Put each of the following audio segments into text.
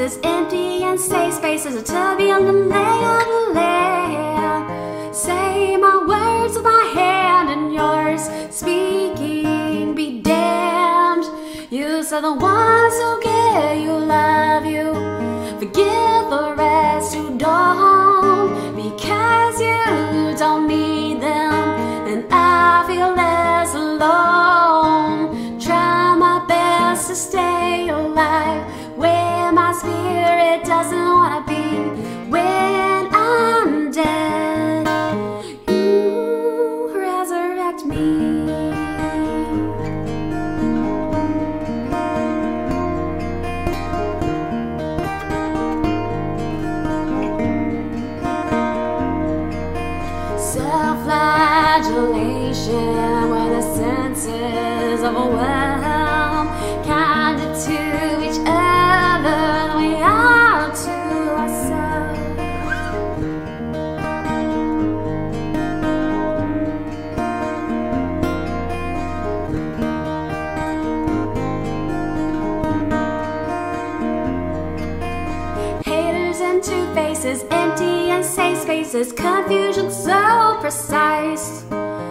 faces, empty and safe spaces, a tubby on the lay of the land. Say my words with my hand and yours, speaking, be damned. You said the ones who give you love you, forgive the rest who don't, because you don't need them, and I feel less alone. Try my best to stay alive where my spirit doesn't want to be. When I'm dead, you resurrect me. Self-flagellation when the senses overwhelm, kinder to each other than we are to ourselves. Haters and two faces, empty and safe spaces, confusion so precise.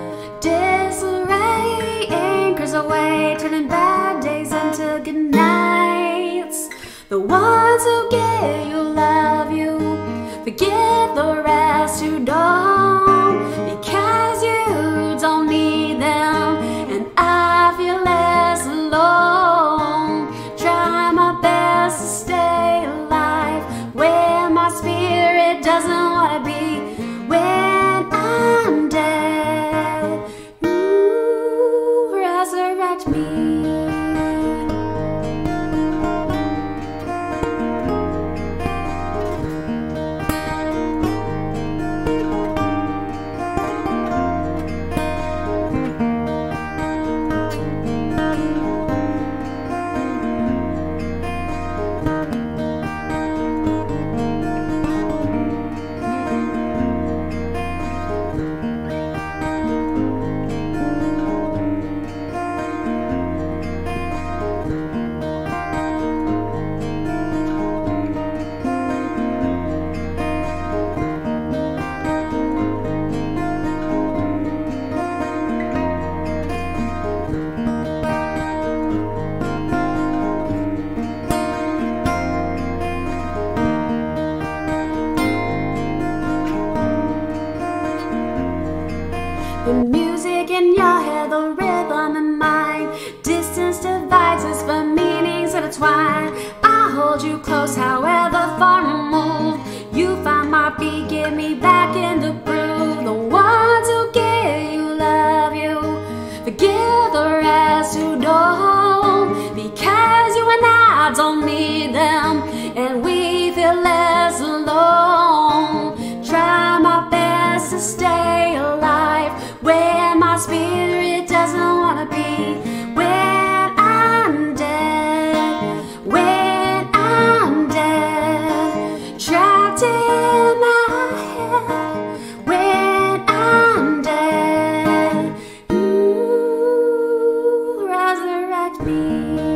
Disarray anchors away, turning bad days into good nights. The ones who give you love you, forgive the rest who don't, because you don't need them, and I feel less alone. Try my best to stay alive where my spirit doesn't want to be. When I'm dead, you resurrect me. The music in your head, the rhythm in mine, distance divides us but meanings intertwine. I hold you close however far removed. You find my beat, get me back in the groove. The ones who give you love you, forgive the rest who don't, because you and I don't need them, and we feel less alone. Try my best to stay alive where my spirit doesn't want to be. When I'm dead, when I'm dead, trapped in my head. When I'm dead, you resurrect me.